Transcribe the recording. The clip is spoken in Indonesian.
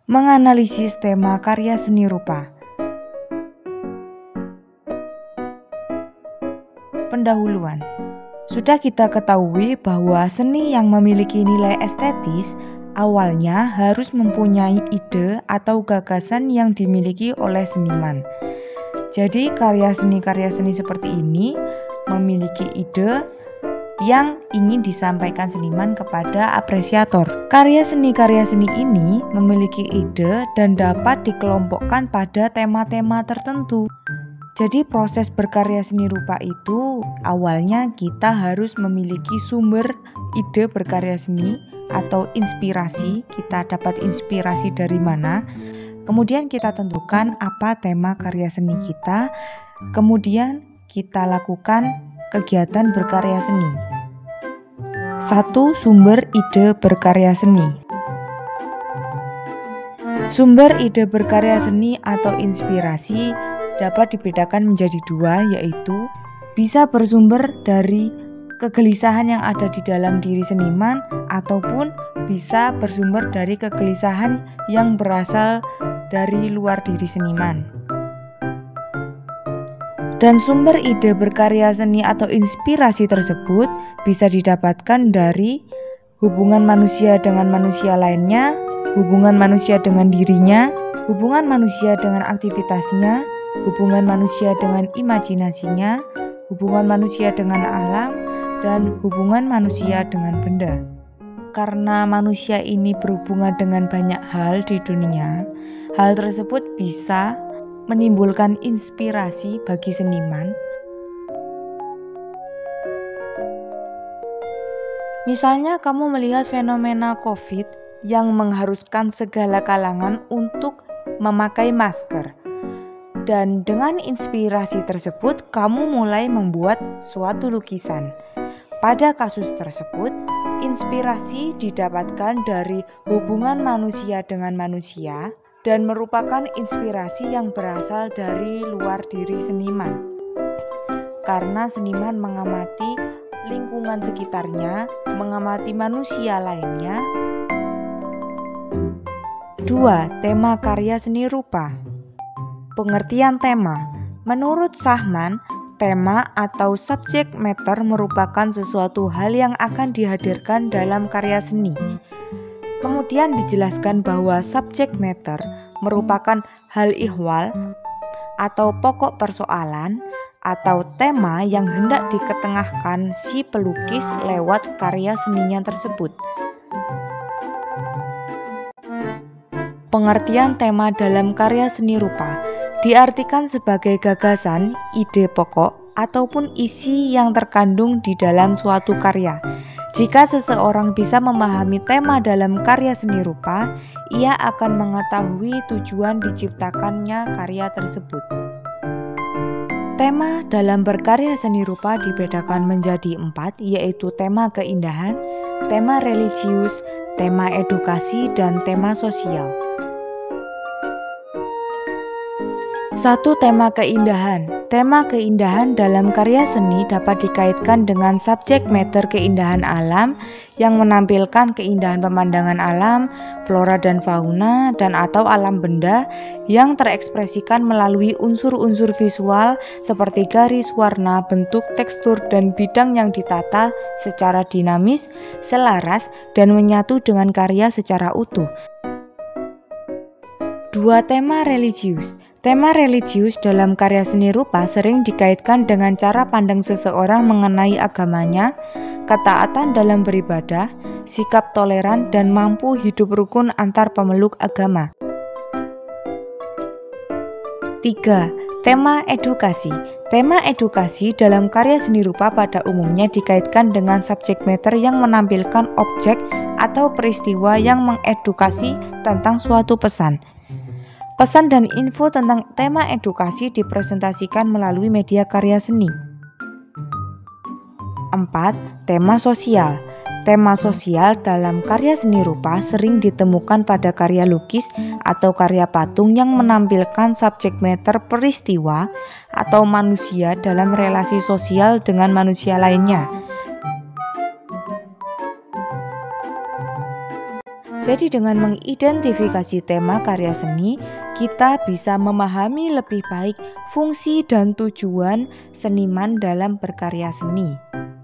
Menganalisis tema karya seni rupa. Pendahuluan. Sudah kita ketahui bahwa seni yang memiliki nilai estetis awalnya harus mempunyai ide atau gagasan yang dimiliki oleh seniman. Jadi karya seni seperti ini memiliki ide yang ingin disampaikan seniman kepada apresiator. Karya seni ini memiliki ide dan dapat dikelompokkan pada tema-tema tertentu. Jadi proses berkarya seni rupa itu awalnya kita harus memiliki sumber ide berkarya seni atau inspirasi. Kita dapat inspirasi dari mana? Kemudian kita tentukan apa tema karya seni kita. Kemudian kita lakukan kegiatan berkarya seni. 1. Sumber ide berkarya seni. Sumber ide berkarya seni atau inspirasi dapat dibedakan menjadi dua, yaitu bisa bersumber dari kegelisahan yang ada di dalam diri seniman ataupun bisa bersumber dari kegelisahan yang berasal dari luar diri seniman. Dan sumber ide berkarya seni atau inspirasi tersebut bisa didapatkan dari hubungan manusia dengan manusia lainnya, hubungan manusia dengan dirinya, hubungan manusia dengan aktivitasnya, hubungan manusia dengan imajinasinya, hubungan manusia dengan alam, dan hubungan manusia dengan benda. Karena manusia ini berhubungan dengan banyak hal di dunia, hal tersebut bisa menimbulkan inspirasi bagi seniman. Misalnya kamu melihat fenomena COVID yang mengharuskan segala kalangan untuk memakai masker. Dan dengan inspirasi tersebut kamu mulai membuat suatu lukisan. Pada kasus tersebut, inspirasi didapatkan dari hubungan manusia dengan manusia dan merupakan inspirasi yang berasal dari luar diri seniman. Karena seniman mengamati lingkungan sekitarnya, mengamati manusia lainnya. 2. Tema karya seni rupa. Pengertian tema. Menurut Sahman, tema atau subject matter merupakan sesuatu hal yang akan dihadirkan dalam karya seni. Kemudian dijelaskan bahwa subject matter merupakan hal ihwal atau pokok persoalan atau tema yang hendak diketengahkan si pelukis lewat karya seninya tersebut. Pengertian tema dalam karya seni rupa diartikan sebagai gagasan, ide pokok, ataupun isi yang terkandung di dalam suatu karya. Jika seseorang bisa memahami tema dalam karya seni rupa, ia akan mengetahui tujuan diciptakannya karya tersebut. Tema dalam berkarya seni rupa dibedakan menjadi 4, yaitu tema keindahan, tema religius, tema edukasi, dan tema sosial. 1. Tema keindahan. Tema keindahan dalam karya seni dapat dikaitkan dengan subjek matter keindahan alam yang menampilkan keindahan pemandangan alam, flora dan fauna, dan atau alam benda yang terekspresikan melalui unsur-unsur visual seperti garis, warna, bentuk, tekstur, dan bidang yang ditata secara dinamis, selaras, dan menyatu dengan karya secara utuh. 2. Tema religius. Tema religius dalam karya seni rupa sering dikaitkan dengan cara pandang seseorang mengenai agamanya, ketaatan dalam beribadah, sikap toleran, dan mampu hidup rukun antar pemeluk agama. 3. Tema edukasi. Tema edukasi dalam karya seni rupa pada umumnya dikaitkan dengan subjek matter yang menampilkan objek atau peristiwa yang mengedukasi tentang suatu pesan. Pesan dan info tentang tema edukasi dipresentasikan melalui media karya seni. 4. Tema sosial. Tema sosial dalam karya seni rupa sering ditemukan pada karya lukis atau karya patung yang menampilkan subjek matter peristiwa atau manusia dalam relasi sosial dengan manusia lainnya. Jadi dengan mengidentifikasi tema karya seni, kita bisa memahami lebih baik fungsi dan tujuan seniman dalam berkarya seni.